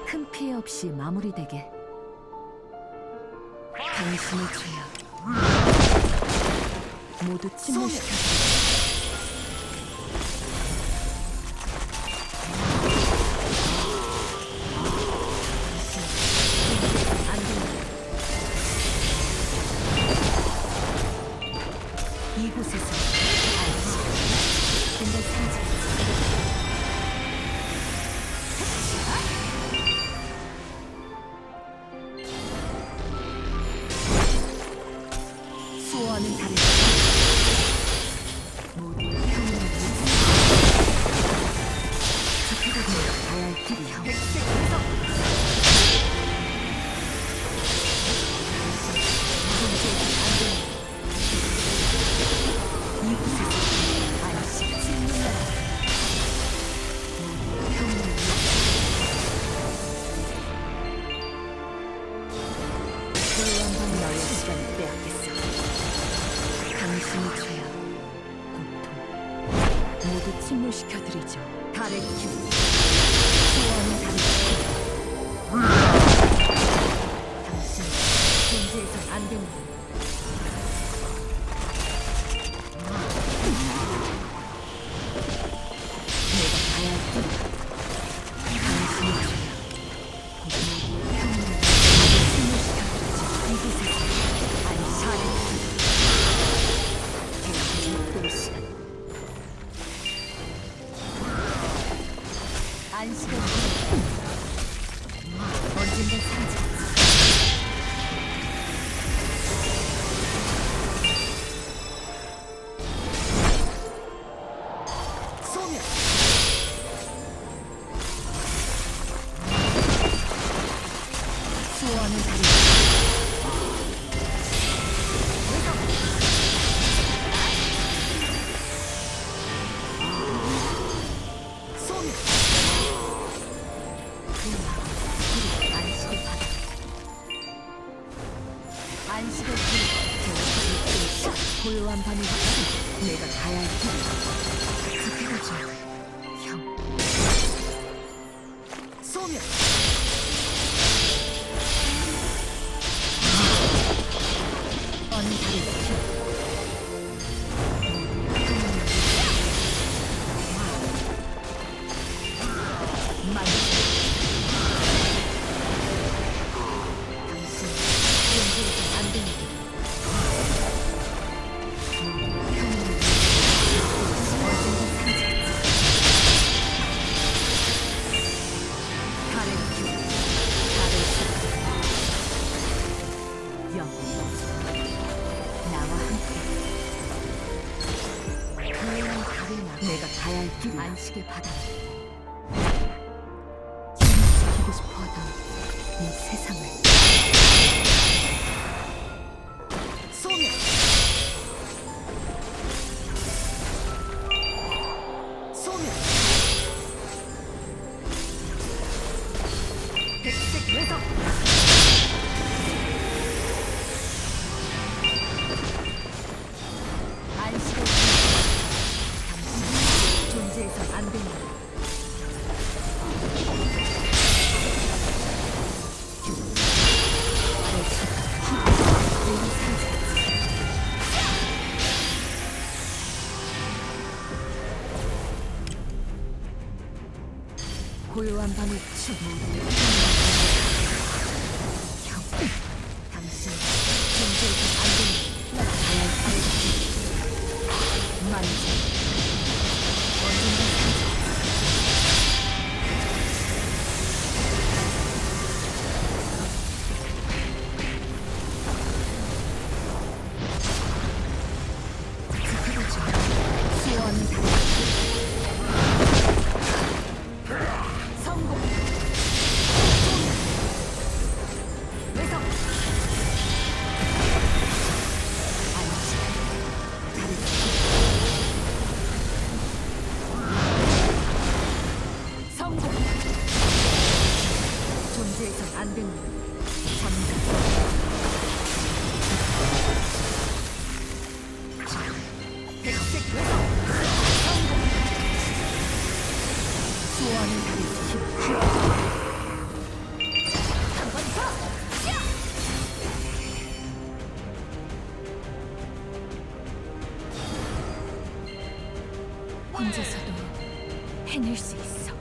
큰 피해 없이 마무리되게. 당신의 죄악 모두 침몰시켜주세요. 이곳에서 근데 수호하는 달을 모두 평온을 지키고 가야 할 길이야. 백색 해석 당신의 죄악, 고통 모두 침몰시켜드리죠. 달의 기운, 수호하는 달의 기운. 당신 존재해선 안 됩니다. 내가 가야 할 길, 당신의 죄악, 고통 모두 침몰시켜드리죠. 이곳에서 달의 기운. 안식을 언젠가 상징 소멸 수호하는 다리 안식을 부르고 고요한 밤이 내가 가야 할 길을 지켜줘. 형 소멸 어느 달의 형 내가 가야 할 길 안식의 바다 지키고 싶어하던 이 세상을 소멸 소멸 백색 외석 안식을 존재해선 안 됩니다. 고요한 밤의 춤 형 당신 존재해선 안 됩니다. 가야 할 길을 만지 수호하는 달 성공 외석 안식 다리 성공 존재해선 안 됩니다. 전부 백색 외석 성공 수호하는 달의 힘 혼자서도 해낼 수 있어.